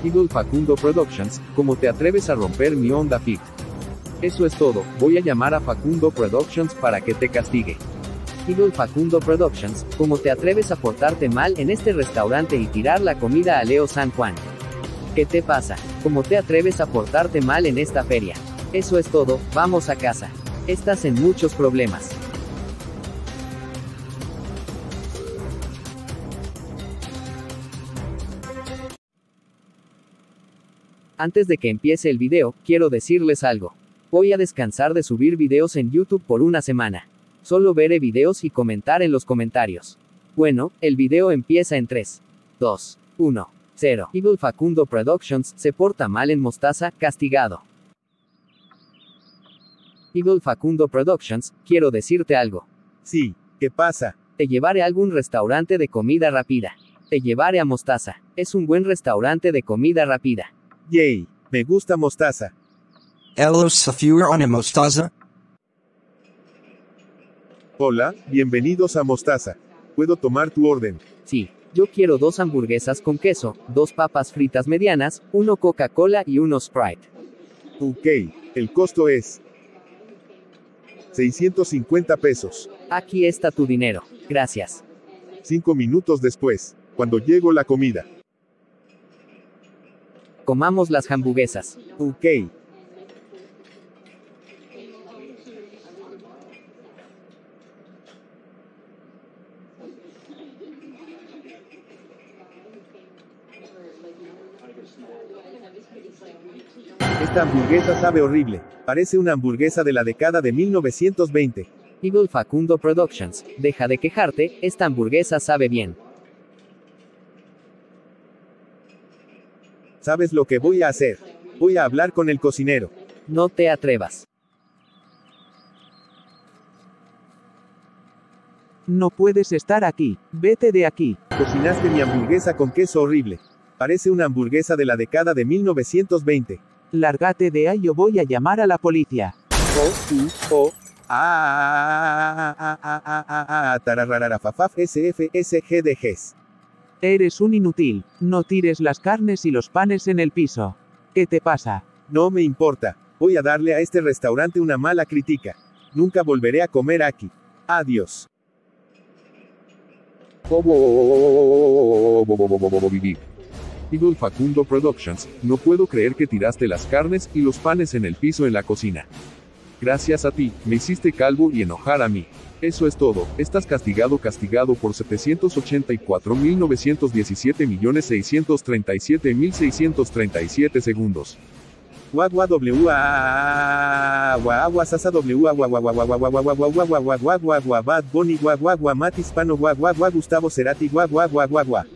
Idol Facundo Productions, ¿cómo te atreves a romper mi Honda Fit? Eso es todo, voy a llamar a Facundo Productions para que te castigue. Idol Facundo Productions, ¿cómo te atreves a portarte mal en este restaurante y tirar la comida a Leo San Juan? ¿Qué te pasa? ¿Cómo te atreves a portarte mal en esta feria? Eso es todo, vamos a casa. Estás en muchos problemas. Antes de que empiece el video, quiero decirles algo. Voy a descansar de subir videos en YouTube por una semana. Solo veré videos y comentar en los comentarios. Bueno, el video empieza en 3, 2, 1, 0. Idol Facundo Productions se porta mal en Mostaza, castigado. Idol Facundo Productions, quiero decirte algo. Sí, ¿qué pasa? Te llevaré a algún restaurante de comida rápida. Te llevaré a Mostaza. Es un buen restaurante de comida rápida. Yay, me gusta Mostaza. Hello Safira on Mostaza. Hola, bienvenidos a Mostaza. ¿Puedo tomar tu orden? Sí, yo quiero 2 hamburguesas con queso, 2 papas fritas medianas, 1 Coca-Cola y 1 Sprite. Ok, el costo es 650 pesos. Aquí está tu dinero. Gracias. 5 minutos después, cuando llegó la comida. Comamos las hamburguesas. Ok. Esta hamburguesa sabe horrible. Parece una hamburguesa de la década de 1920. Idol Facundo Productions, deja de quejarte, esta hamburguesa sabe bien. ¿Sabes lo que voy a hacer? Voy a hablar con el cocinero. No te atrevas. No puedes estar aquí, vete de aquí. Cocinaste mi hamburguesa con queso horrible. Parece una hamburguesa de la década de 1920. Lárgate de ahí o voy a llamar a la policía. Tararararafafaf SFSGDGs. Eres un inútil, no tires las carnes y los panes en el piso. ¿Qué te pasa? No me importa, voy a darle a este restaurante una mala crítica. Nunca volveré a comer aquí. Adiós. Idol Facundo Productions, no puedo creer que tiraste las carnes y los panes en el piso en la cocina. Gracias a ti, me hiciste calvo y enojar a mí. Eso es todo, estás castigado por 784.917.637.637 segundos. Guagua agua sasa Bad Bunny Matis Pano Gustavo Cerati Gua